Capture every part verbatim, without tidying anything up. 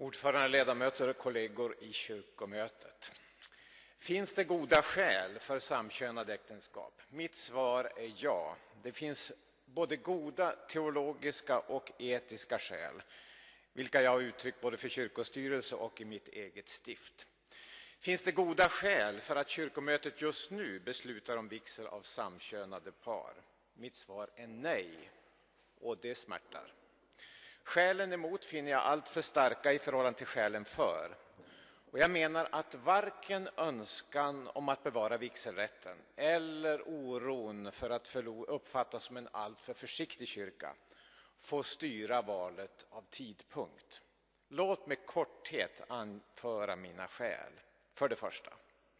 Ordförande, ledamöter och kollegor i kyrkomötet. Finns det goda skäl för samkönade äktenskap? Mitt svar är ja. Det finns både goda teologiska och etiska skäl, vilka jag har uttryckt både för kyrkostyrelse och i mitt eget stift. Finns det goda skäl för att kyrkomötet just nu beslutar om vigsel av samkönade par? Mitt svar är nej, och det smärtar. Skälen emot finner jag allt för starka i förhållande till skälen för. Och jag menar att varken önskan om att bevara vigselrätten eller oron för att förlo- uppfattas som en alltför försiktig kyrka får styra valet av tidpunkt. Låt mig korthet anföra mina skäl. För det första.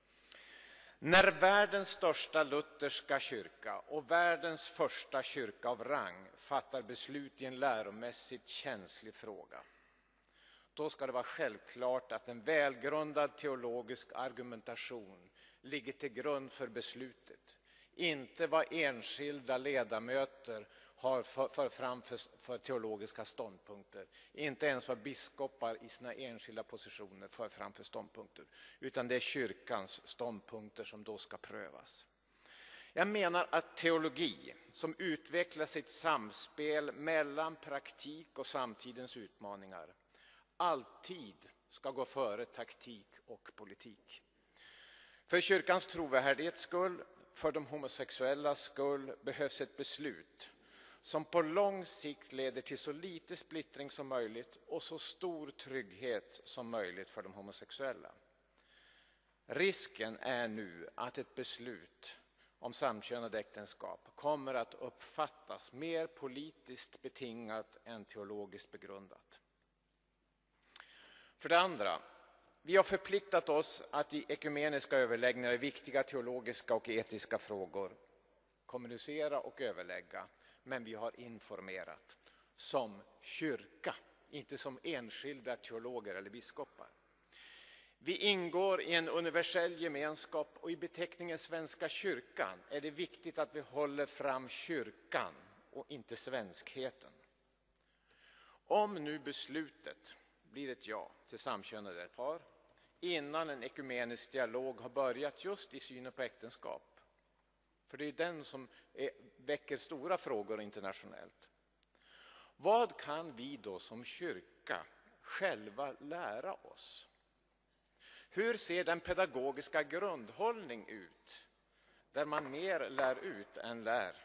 När världens största lutherska kyrka och världens första kyrka av rang fattar beslut i en läromässigt känslig fråga, då ska det vara självklart att en välgrundad teologisk argumentation ligger till grund för beslutet. Inte vad enskilda ledamöter har för, för fram för, för teologiska ståndpunkter. Inte ens vad biskopar i sina enskilda positioner för fram för ståndpunkter. Utan det är kyrkans ståndpunkter som då ska prövas. Jag menar att teologi som utvecklar sitt samspel mellan praktik och samtidens utmaningar alltid ska gå före taktik och politik. För kyrkans trovärdighets skull, för de homosexuellas skull, behövs ett beslut som på lång sikt leder till så lite splittring som möjligt och så stor trygghet som möjligt för de homosexuella. Risken är nu att ett beslut om samkönade äktenskap kommer att uppfattas mer politiskt betingat än teologiskt begrundat. För det andra, vi har förpliktat oss att i ekumeniska överläggningar i viktiga teologiska och etiska frågor kommunicera och överlägga, men vi har informerat som kyrka, inte som enskilda teologer eller biskopar. Vi ingår i en universell gemenskap och i beteckningen Svenska kyrkan är det viktigt att vi håller fram kyrkan och inte svenskheten. Om nu beslutet blir ett ja till samkönade par innan en ekumenisk dialog har börjat just i synen på äktenskap, för det är den som är, väcker stora frågor internationellt. Vad kan vi då som kyrka själva lära oss? Hur ser den pedagogiska grundhållning ut där man mer lär ut än lär?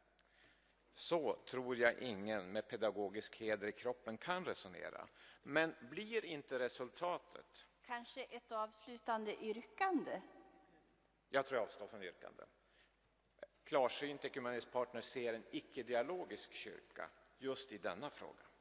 Så tror jag ingen med pedagogisk heder i kroppen kan resonera. Men blir inte resultatet? Kanske ett avslutande yrkande? Jag tror jag avstår från yrkande. Klarsynt ekumenisk partner ser en icke-dialogisk kyrka just i denna fråga.